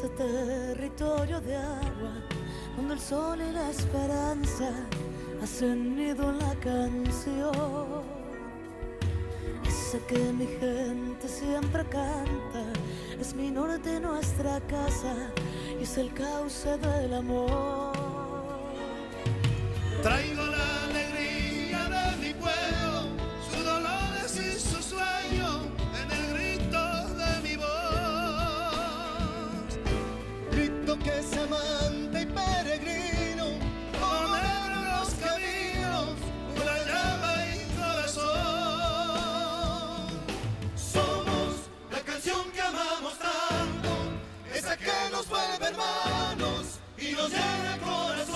ese territorio de agua donde el sol y la esperanza hacen nido en la canción. Ese que mi gente siempre canta, es mi norte, nuestra casa, y es el cauce del amor. Traigo la alegría de mi pueblo, sus dolores y sus sueños en el grito de mi voz. Grito que es amante y peregrino, Como negro los caminos, pura llama y corazón. somos la canción que amamos tanto, esa que nos vuelve hermanos y nos llena el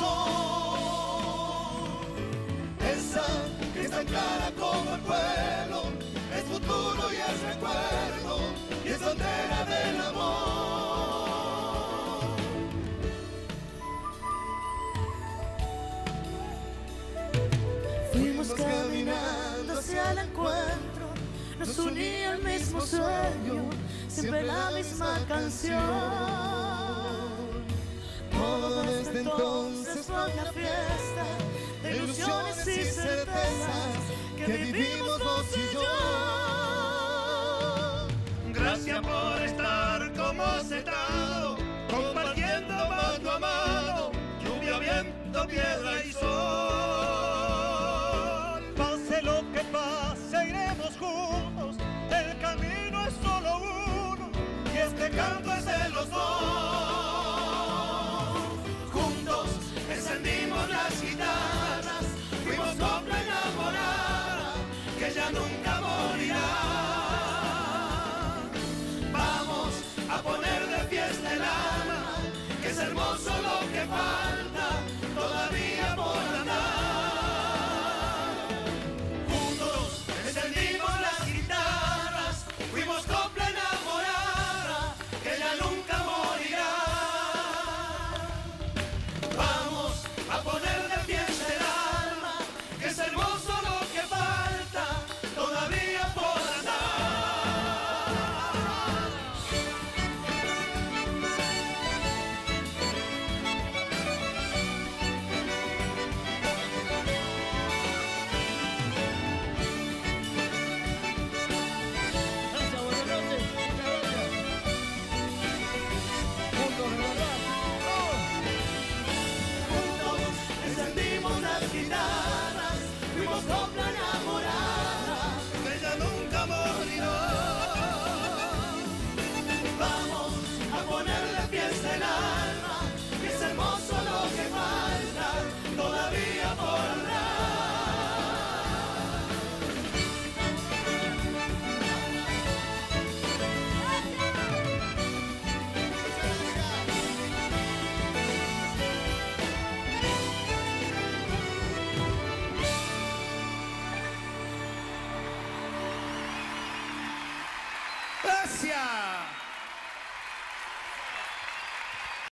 corazón. Esa que es tan clara como el pueblo, es futuro y es recuerdo, y es bandera del amor. Fuimos caminando hacia el encuentro, nos unía el mismo sueño, siempre la misma canción. Todo desde entonces fue una fiesta de ilusiones y certezas que vivimos vos y yo. Gracias por estar como has estado, compartiendo mano a mano, lluvia, viento, piedra y sol.